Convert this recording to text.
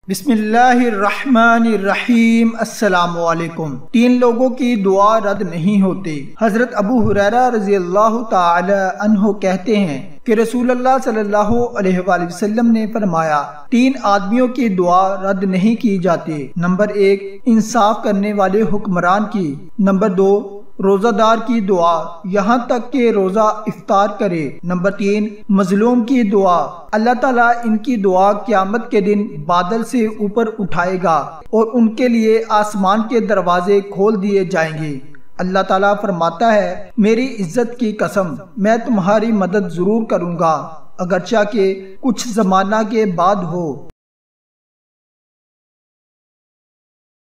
बिस्मिल्लाहिर्रहमानिर्रहीम। अस्सलामुअलैकुम। 3 लोगों की दुआ रद्द नहीं होती। हजरत अबू हुरैरा रज़ी अल्लाह ताला अन्हु कहते हैं कि रसूलुल्लाह सल्लल्लाहु अलैहि वसल्लम ने फरमाया, 3 आदमियों की दुआ रद्द नहीं की जाती। नंबर 1, इंसाफ करने वाले हुक्मरान की। नंबर 2, रोजादार की दुआ यहाँ तक के रोजा इफ्तार करे। नंबर 3, मजलूम की दुआ। अल्लाह ताला इनकी दुआ क़यामत के दिन बादल से ऊपर उठाएगा और उनके लिए आसमान के दरवाजे खोल दिए जाएंगे। अल्लाह ताला फरमाता है, मेरी इज्जत की कसम, मैं तुम्हारी मदद जरूर करूँगा, अगरचा के कुछ जमाना के बाद हो।